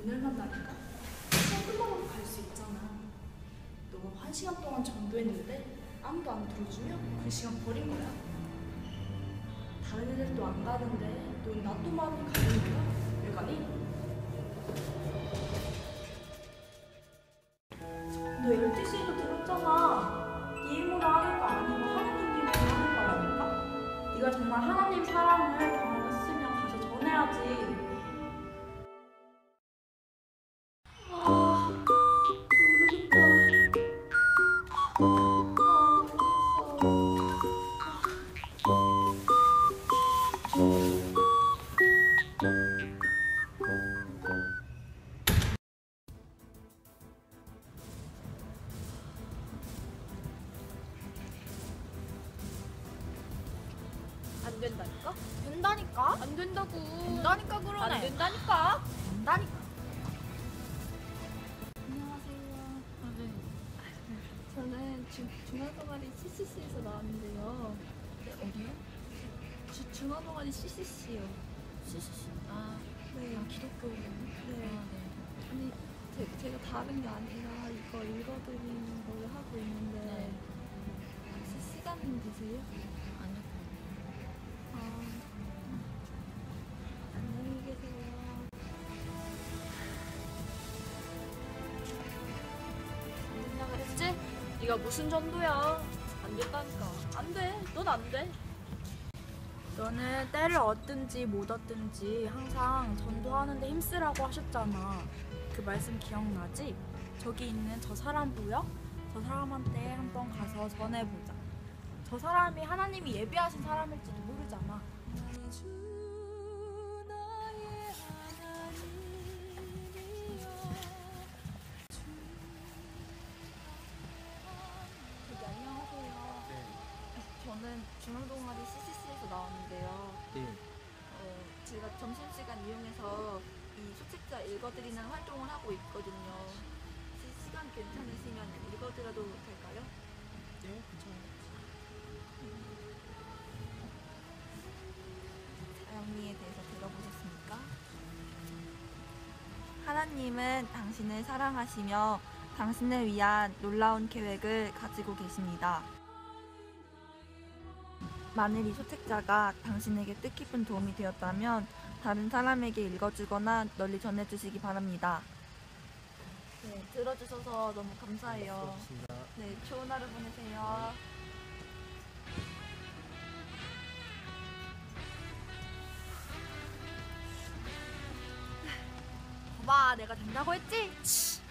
오늘만나니까 시간 끝나고 갈 수 있잖아. 너 1시간 동안 전도했는데 아무도 안 들어주면 그 시간 버린 거야. 다른 애들도 안 가는데 넌 나 또만 가는 거야? 왜 가니? 너 12시에도 들었잖아. 네 힘으로 하는 거 아니고 하나님 힘으로 하는 거라니까? 네가 정말 하나님 사랑을 경험했으면 가서 전해야지. 안 된다니까? 된다니까? 안 된다고. 된다니까 그러네. 안 된다니까? 된다니까. 안녕하세요. 아, 네. 저는 중앙동아리 CCC에서 나왔는데요. 네, 어디요? 중앙동아리 CCC요. CCC. 아, 네. 아 기독교요. 네. 아, 네. 아니, 제가 다른 게 아니라 이거 읽어드리는 걸 하고 있는데 네. 혹시 시간 되세요? 아니요. 아, 안녕히 계세요. 안 된다 그랬지? 네가 무슨 전도야? 안 된다니까. 안 돼. 넌 안 돼. 너는 때를 얻든지 못 얻든지 항상 전도하는데 힘쓰라고 하셨잖아. 그 말씀 기억나지? 저기 있는 저 사람 보여? 저 사람한테 한번 가서 전해보자. 저 사람이 하나님이 예비하신 사람일지도 모르잖아. 저기 안녕하세요. 네. 저는 중앙동아리 CCC에서 나왔는데요. 네. 제가 점심시간 이용해서 이 소책자 읽어드리는 활동을 하고 있거든요. 혹시 시간 괜찮으시면 읽어드려도 될까요? 네, 괜찮아요. 사형리에 대해서 들어보셨습니까? 하나님은 당신을 사랑하시며 당신을 위한 놀라운 계획을 가지고 계십니다. 만일 이 소책자가 당신에게 뜻깊은 도움이 되었다면 다른 사람에게 읽어주거나 널리 전해주시기 바랍니다. 네, 들어주셔서 너무 감사해요. 고맙습니다. 네, 좋은 하루 보내세요. 봐봐, 내가 된다고 했지?